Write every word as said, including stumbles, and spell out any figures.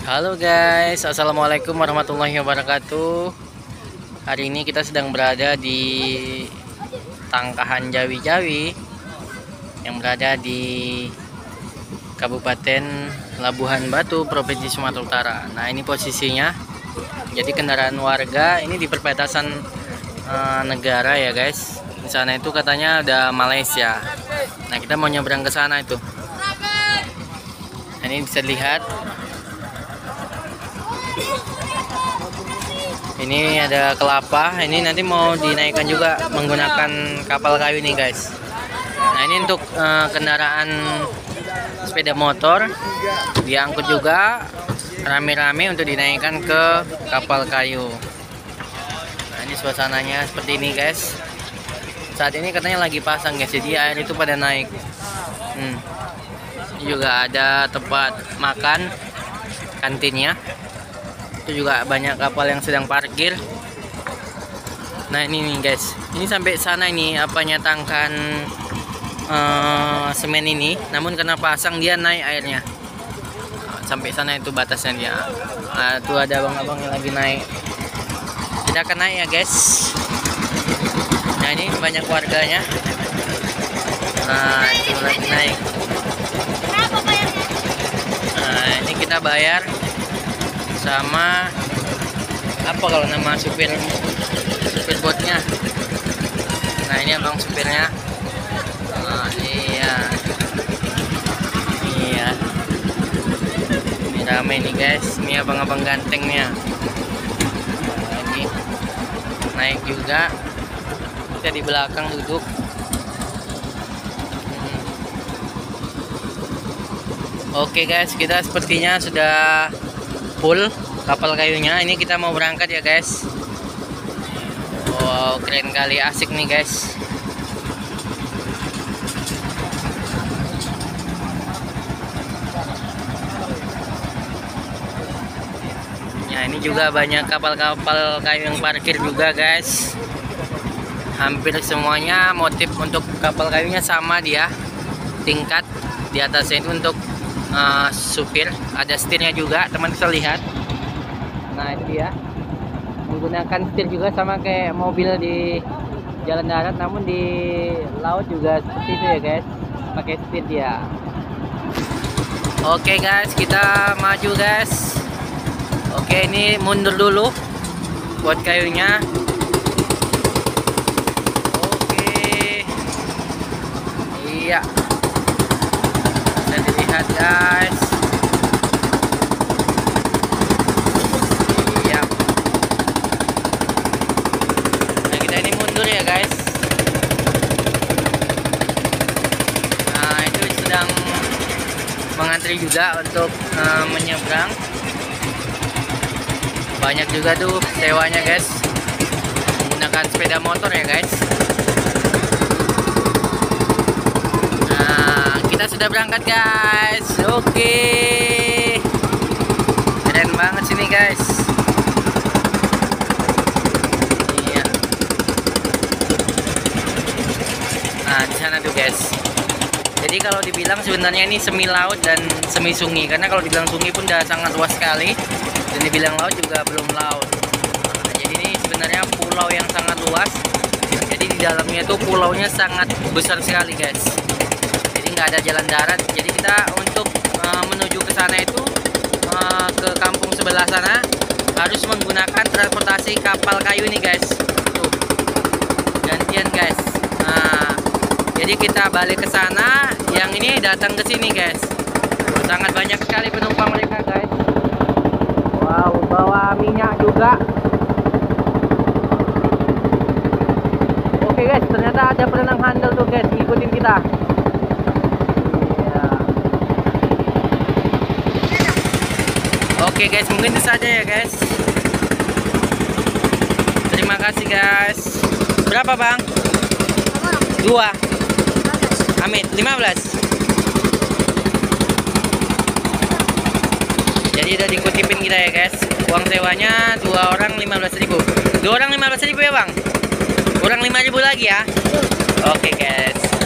Halo guys, assalamualaikum warahmatullahi wabarakatuh. Hari ini kita sedang berada di Tangkahan Jawi-Jawi yang berada di Kabupaten Labuhan Batu, Provinsi Sumatera Utara. Nah, ini posisinya. Jadi kendaraan warga ini di perbatasan uh, negara ya guys. Di sana itu katanya ada Malaysia. Nah, kita mau nyebrang ke sana itu. Nah, ini bisa dilihat. Ini ada kelapa, ini nanti mau dinaikkan juga menggunakan kapal kayu nih guys. Nah, ini untuk uh, kendaraan sepeda motor diangkut juga rame-rame untuk dinaikkan ke kapal kayu. Nah, ini suasananya seperti ini guys. Saat ini katanya lagi pasang guys, jadi air itu pada naik. hmm. Ini juga ada tempat makan, kantinnya. Itu juga banyak kapal yang sedang parkir. Nah, ini nih guys, ini sampai sana ini apanya tangkan uh, semen ini, namun karena pasang dia naik airnya sampai sana, itu batasnya dia. Nah, tuh ada abang-abang yang lagi naik. Kita akan naik ya guys. Nah, ini banyak warganya. Nah, itu lagi naik. Nah, ini kita bayar sama apa kalau nama supir supir botnya. Nah, ini abang supirnya. Nah, iya iya ini ramai nih guys, ini abang-abang gantengnya. Nah, ini naik juga, kita di belakang duduk. hmm. Oke guys, kita sepertinya sudah full kapal kayunya. Ini kita mau berangkat ya guys. Wow, keren kali, asik nih guys. Ya, ini juga banyak kapal-kapal kayu yang parkir juga guys. Hampir semuanya motif untuk kapal kayunya sama dia, tingkat di atasnya itu untuk Uh, supir, ada setirnya juga, teman bisa lihat. Nah, itu dia, menggunakan setir juga sama kayak mobil di jalan darat, namun di laut juga seperti itu ya guys, pakai setir dia. Oke guys, kita maju guys. Oke, ini mundur dulu buat kayunya. Oke, iya, lihat guys. Iya. Nah, kita ini mundur ya guys. Nah, itu sedang mengantri juga untuk uh, menyeberang. Banyak juga tuh sewanya guys, menggunakan sepeda motor ya guys. Kita sudah berangkat guys. Oke, keren banget sini guys. Iya. Nah, di sana tuh guys. Jadi kalau dibilang sebenarnya ini semi laut dan semi sungai, karena kalau dibilang sungai pun udah sangat luas sekali, dan dibilang laut juga belum laut. Nah, jadi ini sebenarnya pulau yang sangat luas. Jadi di dalamnya tuh pulaunya sangat besar sekali guys. Nggak ada jalan darat, jadi kita untuk uh, menuju ke sana itu uh, ke kampung sebelah sana harus menggunakan transportasi kapal kayu ini guys. Tuh, gantian guys. Nah, jadi kita balik ke sana, yang ini datang ke sini guys. Tuh, sangat banyak sekali penumpang mereka guys. Wow, bawa minyak juga. Oke guys, ternyata ada perenang handal tuh guys, ngikutin kita. Oke guys, mungkin itu saja ya guys. Terima kasih guys. Berapa bang? Dua. Amit, lima belas. Jadi udah dikutipin kita ya guys. Uang sewanya dua orang lima belas ribu. Dua orang lima belas ribu ya bang? Kurang lima ribu lagi ya. Oke guys.